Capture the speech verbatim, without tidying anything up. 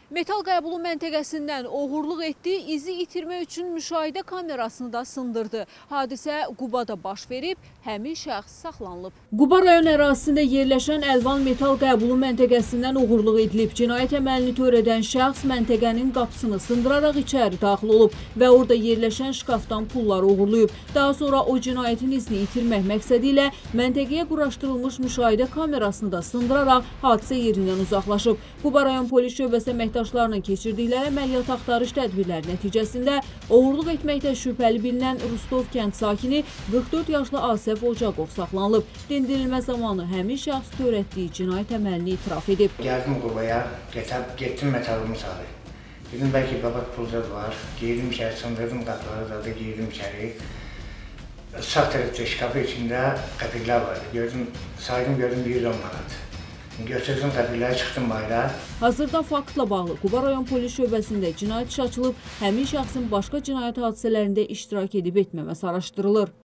Metal qəbulu məntəqəsindən oğurluq etdi, izi itirmək üçün müşahidə kamerasını da sındırdı. Hadisə Qubada baş verib, həmin şəxs saxlanılıb. Quba rayon ərazisində yerləşən Əlvan metal qəbulu məntəqəsindən oğurluq edilib. Cinayət əməlini törədən şəxs məntəqənin qapısını sındıraraq içəri daxil olub və orada yerləşən şkafdan pulları oğurlayıb. Daha sonra o cinayətin izini itirmək məqsədi ilə məntəqəyə quraşdırılmış müşahidə kamerasını da sındıraraq hadisə yerindən uzaqlaşıb. Quba rayon polis şöbəsi əməkdaşlarının keçirdikləri əməliyyat axtarış tədbirləri nəticəsində oğurluq etməkdə şübhəli bilinən Rustov kənd sakini qırx dörd yaşlı Asəf Ocaqov saxlanılıb. Dindirilmə zamanı həmin şəxs törətdiyi cinayət əməlini itiraf edib. Gəldim Qubaya, getdim metalımı sarı. Dedim, bəlkə qabat pulcaz var. Giydim içəri, sındırdım qapıları, zaten giydim içəri. Sağ tərəfdə şkafı içində qəpiklər vardı. Gördüm, saydım, gördüm bir on manat. Götürdüm qəpikləri, çıxdım bayrağa. Hazırda faktla bağlı Quba rayon polis şöbəsində cinayət işi açılıb, həmin şəxsin başqa cinayət hadisələrində iştirak edib etməməsi araşdırılır.